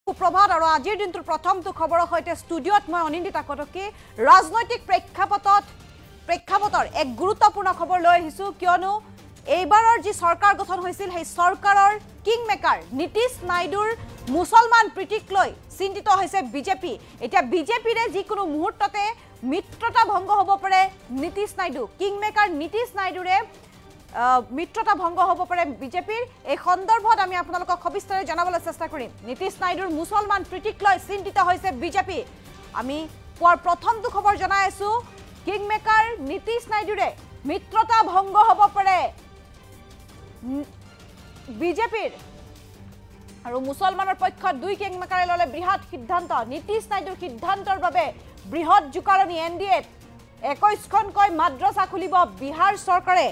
সুপ্ৰভাত আৰু আজিৰ দিনটোৰ প্ৰথমটো খবৰৰ সৈতে ষ্টুডিঅ'ত মই অনিন্দিতা কটকী ৰাজনৈতিক প্ৰেক্ষাপটৰ এক গুৰুত্বপূৰ্ণ খবৰ লৈ আহিছো কিয়নো এইবাৰৰ যি চৰকাৰ গঠন হৈছিল সেই চৰকাৰৰ কিং মেকাৰ নীতিশ নাইডুৰ মুছলমান প্ৰীতিক লৈ চিন্তিত হৈছে বিজেপি এতিয়া বিজেপিৰে যিকোনো মুহূৰ্ততে মিত্ৰতা ভংগ হ'ব পাৰে নীতিশ নাইডু কিং মেকাৰ নীতিশ নাইডুৰে মিত্ৰতা ভংগ হ'ব পাৰে বিজেপিৰ এই সন্দৰ্ভত আমি আপোনালোকক সবিস্তাৰে জনাবলৈ চেষ্টা কৰিম নীতিশ নাইডুৰ মুছলমান প্ৰীতিক লৈ চিন্তিত হৈছে বিজেপি আমি পুৱাৰ প্ৰথমটো খবৰ জনাই আছো কিং মেকাৰ নীতিশ নাইডুৰে মিত্ৰতা ভংগ হ'ব পাৰে বিজেপিৰ আৰু মুছলমানৰ পক্ষত দুই কিং মেকাৰে ললে বৃহৎ সিদ্ধান্ত নীতিশ নাইডুৰ সিদ্ধান্তৰ বাবে বৃহৎ জুকাৰণি NDAত 21খনকৈ মাদ্ৰাসা খুলিব বিহাৰ চৰকাৰে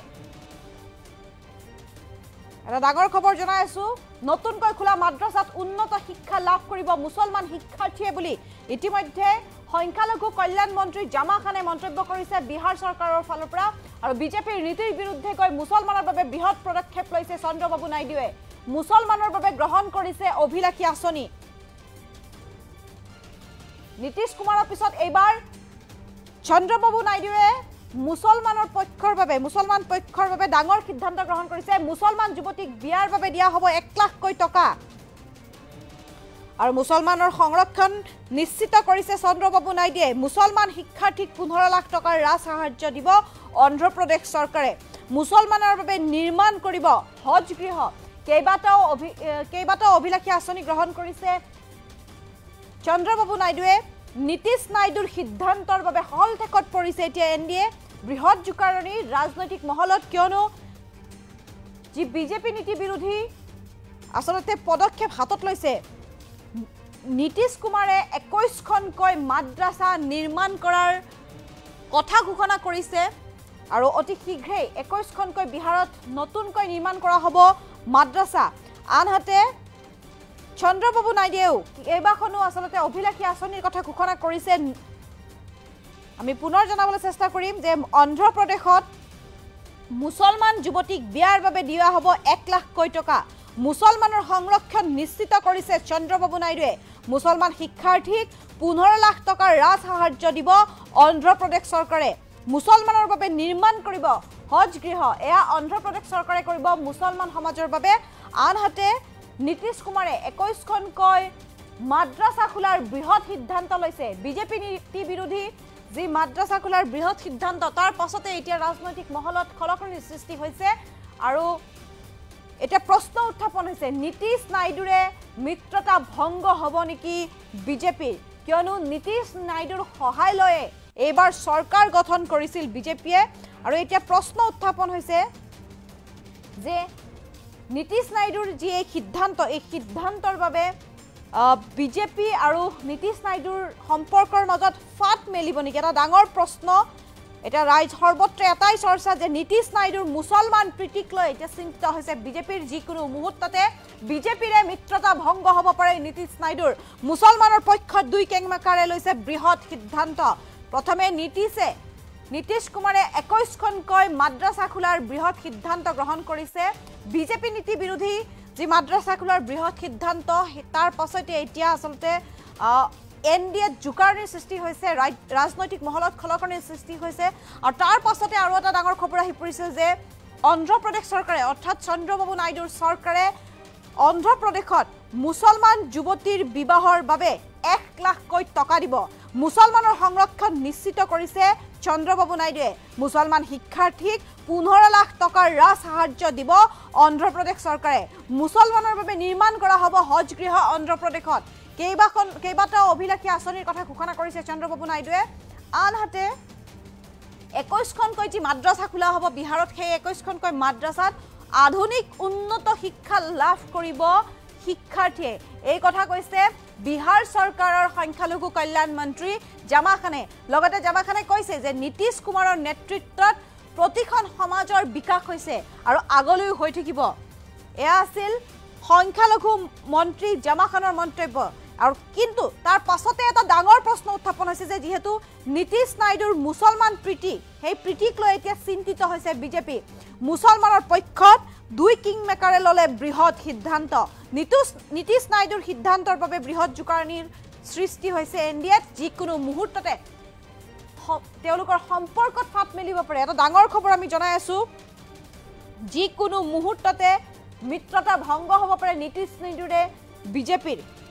এটা ডাঙৰ খবৰ জনাই আছো নতুনকৈ খোলা মাদ্ৰাসাত উন্নত শিক্ষা লাভ কৰিব মুছলমান শিক্ষাৰ্থীয়ে বুলি ইতিমধ্যে সংখ্যালঘু কল্যাণ মন্ত্ৰী জামা খানে মন্তব্য কৰিছে বিহাৰ চৰকাৰৰ ফালৰ পৰা আৰু বিজেপিৰ নীতিৰ বিৰুদ্ধে গৈ মুছলমানৰ বাবে বৃহৎ পদক্ষেপ লৈছে চন্দ্ৰবাবু নাইডুৱে মুছলমানৰ বাবে গ্ৰহণ কৰিছে অভিলাষী আঁচনি নীতিশ কুমাৰৰ পিছত এইবাৰ চন্দ্ৰবাবু নাইডুৱে মুছলমান পক্ষৰ বাবে ডাঙৰ সিদ্ধান্ত গ্ৰহণ কৰিছে মুছলমান যুৱতীক বিয়াৰ বাবে দিয়া হ'ব 1 লাখকৈ টকা আৰু মুছলমানৰ সংৰক্ষণ নিশ্চিত কৰিছে চন্দ্ৰবাবু নাইডুৱে মুছলমান শিক্ষাৰ্থীক 15 লাখ টকাৰ ৰাজ সাহায্য দিব অন্ধ্ৰ প্ৰদেশ চৰকাৰে মুছলমানৰ বাবে নিৰ্মাণ কৰিব হজ গৃহ কেইবাটাও অভিলাষী আঁচনি গ্ৰহণ কৰিছে চন্দ্ৰবাবু নাইডুৱে নীতিশ নাইডুৰ সিদ্ধান্তৰ বাবে হলঠেকত পৰিছে এতিয়া NDA বৃহৎ জুকাৰণি ৰাজনৈতিক মহলত কিয়নো যি বিজেপি নীতি বিৰোধী আসলতে পদক্ষেপ হাতত লৈছে নীতিশ কুমাৰে 21খনকৈ মাদ্ৰাসা নিৰ্মাণ কৰাৰ কথা ঘোষণা কৰিছে আৰু অতি শীঘ্ৰেই 21খনকৈ বিহাৰত নতুনকৈ নিৰ্মাণ কৰা হ'ব মাদ্ৰাসা আনহাতে চন্দ্ৰবাবু নাইডুৱেও এইবাখনো আসলতে অভিলাষী আঁচনিৰ কথা ঘোষণা কৰিছে আমি পুনৰ জনাবলৈ চেষ্টা কৰিম যে অন্ধ্ৰ প্ৰদেশত মুছলমান যুৱতীক বিয়াৰ বাবে দিয়া হ'ব 1 লাখকৈ টকা মুছলমানৰ সংৰক্ষণ নিশ্চিত কৰিছে চন্দ্ৰবাবু নাইডুৱে মুছলমান শিক্ষাৰ্থীক 15 লাখ টকাৰ ৰাজ সাহায্য দিব অন্ধ্ৰ প্ৰদেশ চৰকাৰে মুছলমানৰ বাবে নিৰ্মাণ কৰিব হজ গৃহ এয়া অন্ধ্ৰ প্ৰদেশ চৰকাৰে কৰিব মুছলমান সমাজৰ বাবে আনহাতে নীতিশ কুমাৰে 21খনকৈ মাদ্ৰাসা খোলাৰ বৃহৎ সিদ্ধান্ত লৈছে বিজেপি নীতি বিৰোধী যি মাদ্ৰাসা খোলাৰ বৃহৎ সিদ্ধান্ত তাৰ পাছতে এতিয়া ৰাজনৈতিক মহলত খলখলিৰ সৃষ্টি হৈছে আৰু এটা প্ৰশ্ন উত্থাপন হৈছে নীতিশ নাইডুৰে মিত্ৰতা ভংগ হ'ব নেকি বিজেপিৰ কিয়নো নীতিশ নাইডুৰ সহায় লয়ে এইবাৰ চৰকাৰ গঠন কৰিছিল বিজেপিয়ে আৰু এতিয়া প্ৰশ্ন উত্থাপন হৈছে যে নীতিশ নাইডুৰ যি এই সিদ্ধান্তৰ বাবে বিজেপি আৰু নীতিশ নাইডুৰ সম্পৰ্কৰ মাজত ফাট মেলিব নেকি এটা ডাঙৰ প্ৰশ্ন এটা ৰাইজ সৰ্বত্ৰ এটাই চৰ্চা যে নীতিশ নাইডুৰ মুছলমান প্ৰীতিক লৈ এতিয়া চিন্তিত হৈছে বিজেপিৰ যিকোনো মুহূৰ্ততে বিজেপিৰে মিত্ৰতা ভংগ হ'ব পাৰে নীতিশ নাইডুৰ মুছলমানৰ পক্ষত দুই কেংমাকাৰে লৈছে বৃহৎ সিদ্ধান্ত প্ৰথমে নীতিশ কুমাৰে 21খনকৈ মাদ্ৰাসা খোলাৰ বৃহৎ সিদ্ধান্ত গ্ৰহণ কৰিছে বিজেপি নীতি বিৰোধী যি মাদ্ৰাসা খোলাৰ বৃহৎ সিদ্ধান্ত তাৰ পাছতে এতিয়া আসলতে NDAত জুকাৰণিৰ সৃষ্টি হৈছে ৰাজনৈতিক মহলত খলখলিৰ সৃষ্টি হৈছে আৰু তাৰ পাছতে আৰু এটা ডাঙৰ খবৰ আহি পৰিছে যে অন্ধ্ৰ প্ৰদেশ চৰকাৰে অৰ্থাৎ চন্দ্ৰবাবু নাইডুৰ চৰকাৰে অন্ধ্ৰ প্ৰদেশত মুছলমান যুৱতীৰ বিবাহৰ বাবে 1 লাখকৈ টকা দিব মুছলমানৰ সংৰক্ষণ নিশ্চিত কৰিছে চন্দ্ৰবাবু নাইডুৱে মুছলমান শিক্ষাৰ্থীক 15 লাখ টকাৰ ৰাজ সাহায্য দিব অন্ধ্ৰ প্ৰদেশ চৰকাৰে মুছলমানৰ বাবে নিৰ্মাণ কৰা হ'ব হজ গৃহ অন্ধ্ৰ প্ৰদেশত কেইবাটাও অভিলাষী আঁচনিৰ কথা ঘোষণা কৰিছে চন্দ্ৰবাবু নাইডুৱে আনহাতে 21খনকৈ যি মাদ্ৰাসা খোলা হ'ব বিহাৰত সেই 21খনকৈ মাদ্ৰাসাত আধুনিক উন্নত শিক্ষা লাভ কৰিব শিক্ষাৰ্থীয়ে এই কথা কৈছে বিহাৰ চৰকাৰৰ সংখ্যালঘু কল্যাণ মন্ত্ৰী জামা খানে লগতে জামা খানে কৈছে যে নীতিশ কুমাৰৰ নেতৃত্বত প্ৰতিখন সমাজৰ বিকাশ হৈছে আৰু আগলৈ হৈ থাকিব এয়া আছিল সংখ্যালঘু মন্ত্ৰী জামা খানৰ মন্তব্য আৰু কিন্তু তাৰ পাছতে এটা ডাঙৰ প্ৰশ্ন উত্থাপন হৈছে যে যেহেতু নীতিশ নাইডুৰ মুছলমান প্ৰীতি সেই প্ৰীতিক লৈ এতিয়া চিন্তিত হৈছে বিজেপি মুছলমানৰ পক্ষত দুই কিং মেকাৰে ললে বৃহৎ সিদ্ধান্ত নীতিশ নাইডুৰ সিদ্ধান্তৰ বাবে বৃহৎ জুকাৰণিৰ সৃষ্টি হৈছে NDAত যিকোনো মুহূৰ্ততে তেওঁলোকৰ সম্পৰ্কত ফাট মেলিব পাৰে এটা ডাঙৰ খবৰ আমি জনাই আছো যিকোনো মুহূৰ্ততে মিত্ৰতা ভংগ হ'ব পাৰে নীতিশ নাইডুৰে বিজেপিৰ